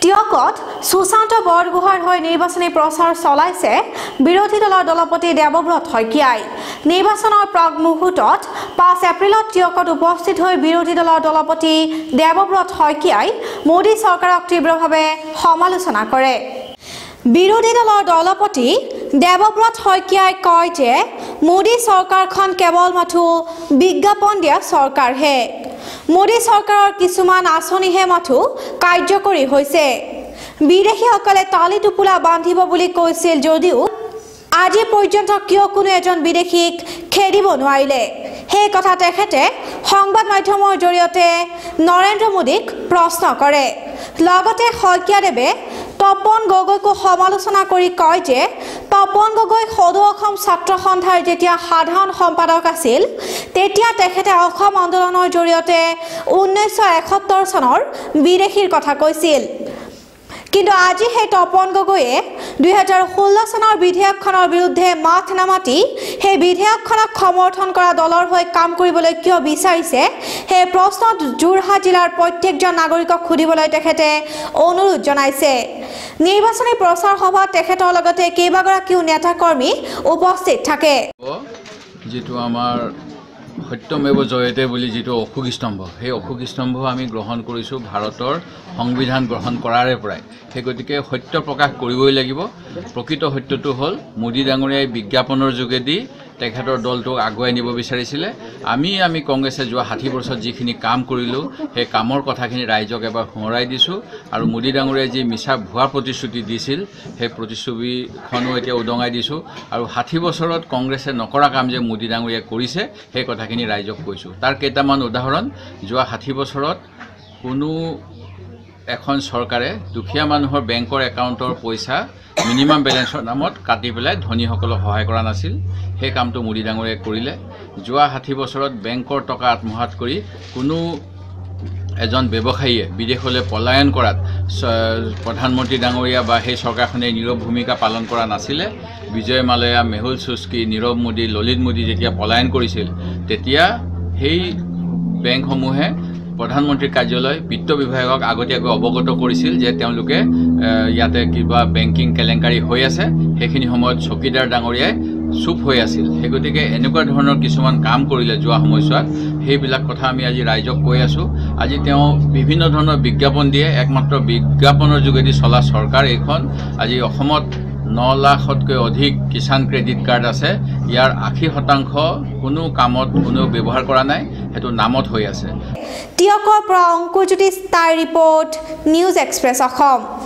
টিয়কত সুশান্ত বৰগোহাঁইৰ হৈ নিৰ্বাচনী প্ৰচাৰ চলাইছে বিৰোধী দলৰ দলপতি দেৱব্ৰত শইকীয়াই। নিৰ্বাচনৰ প্ৰাক মুহূৰ্তত ৫ এপ্ৰিলত টিয়কত উপস্থিত হৈ বিৰোধী দলৰ দলপতি দেৱব্ৰত শইকীয়াই মোদী চৰকাৰক তীব্ৰভাৱে সমালোচনা কৰে। বিৰোধী দলৰ দলপতি দেৱব্ৰত শইকীয়াই কয় যে মোদী চৰকাৰখন কেৱল মাথো বিজ্ঞাপন দিয়া চৰকাৰহে। মোদী চৰকাৰৰ কিছুমান আঁচনিহে মাথো কাৰ্যকৰী হৈছে। বিদেশীসকলে তালি টোপোলা বান্ধিব বুলি কৈছিল যদিও আজি পৰ্যন্ত কিয় কোনো এজন বিদেশীক খেদিব নোৱাৰিলে সেই কথা তেখেতে সংবাদ মাধ্যমৰ জৰিয়তে নৰেন্দ্ৰ মোদীক প্ৰশ্ন কৰে। লগতে শইকীয়াদেৱে তপন গগৈকো সমালোচনা কৰি কয় যে তপন গগৈ সদৌ অসম ছাত্ৰ সন্থাৰ যেতিয়া সাধাৰণ সম্পাদক আছিল তেতিয়া তেখেতে অসম আন্দোলনৰ জৰিয়তে 1971 চনৰ বিদেশীৰ কথা কৈছিল। কিন্তু আজি সেই তপন গগৈয়ে 2016 চনৰ বিধেয়কখনৰ বিৰুদ্ধে মাত নামাতি সেই বিধেয়কখনক সমৰ্থন কৰা দলৰ হৈ কাম কৰিবলৈ কিয় বিচাৰিছে সেই প্ৰশ্নত যোৰহাট জিলাৰ প্ৰত্যেকজন নাগৰিকক সুধিবলৈ তেখেতে অনুৰোধ জনাইছে। নিৰ্বাচনী প্ৰচাৰ সভাত তেখেতৰ লগতে কেইবাগৰাকীও নেতাকৰ্মী উপস্থিত থাকে। যেটো আমাৰ সত্যমেৱ জয়তে বুলি যেটো অশোক স্তম্ভ সেই অশোক স্তম্ভ আমি গ্ৰহণ কৰিছোঁ ভাৰতৰ সংবিধান গ্ৰহণ কৰাৰে পৰাই। সেই গতিকে সত্য প্ৰকাশ কৰিবই লাগিব। প্ৰকৃত সত্যটো হ'ল মোদী ডাঙৰীয়াই বিজ্ঞাপনৰ যোগেদি তেখেতৰ দলটোক আগুৱাই নিব বিচাৰিছিলে। আমি কংগ্ৰেছে যোৱা 60 বছৰত যিখিনি কাম কৰিলোঁ সেই কামৰ কথাখিনি ৰাইজক এবাৰ সোঁৱৰাই দিছোঁ আৰু মোদী ডাঙৰীয়াই যি মিছা ভুৱা প্ৰতিশ্ৰুতি দিছিল সেই প্ৰতিশ্ৰুতিখনো এতিয়া উদঙাই দিছোঁ আৰু 60 বছৰত কংগ্ৰেছে নকৰা কাম যে মোদী ডাঙৰীয়াই কৰিছে সেই কথাখিনি ৰাইজক কৈছোঁ। তাৰ কেইটামান উদাহৰণ, যোৱা 60 বছৰত কোনো এখন চৰকাৰে দুখীয়া মানুহৰ বেংকৰ একাউণ্টৰ পইচা মিনিমাম বেলেঞ্চৰ নামত কাটি পেলাই ধনীসকলক সহায় কৰা নাছিল। সেই কামটো মোদী ডাঙৰীয়াই কৰিলে। যোৱা 60 বছৰত বেংকৰ টকা আত্মসাৎ কৰি কোনো এজন ব্যৱসায়ীয়ে বিদেশলৈ পলায়ন কৰাত প্ৰধানমন্ত্ৰী ডাঙৰীয়া বা সেই চৰকাৰখনে নীৰৱ ভূমিকা পালন কৰা নাছিলে। বিজয় মাল্যা, মেহুল চুস্কি, নীৰৱ মোদী, ললিত মোদী যেতিয়া পলায়ন কৰিছিল তেতিয়া সেই বেংকসমূহে প্ৰধানমন্ত্ৰীৰ কাৰ্যালয় বিত্ত বিভাগক আগতীয়াকৈ অৱগত কৰিছিল যে তেওঁলোকে ইয়াতে কিবা বেংকিং কেলেংকাৰী হৈ আছে। সেইখিনি সময়ত চকীদাৰ ডাঙৰীয়াই চুপ হৈ আছিল। সেই গতিকে এনেকুৱা ধৰণৰ কিছুমান কাম কৰিলে যোৱা সময়ছোৱাত। সেইবিলাক কথা আমি আজি ৰাইজক কৈ আছোঁ। আজি তেওঁ বিভিন্ন ধৰণৰ বিজ্ঞাপন দিয়ে। একমাত্ৰ বিজ্ঞাপনৰ যোগেদি চলা চৰকাৰ এইখন। আজি অসমত 9 লাখতকৈ অধিক কিষাণ ক্ৰেডিট কাৰ্ড আছে। ইয়াৰ 80% কোনো কামত কোনেও ব্যৱহাৰ কৰা নাই, সেইটো নামত হৈ আছে। টিয়কৰ পৰা Ankurjyoti star report, news express Assam.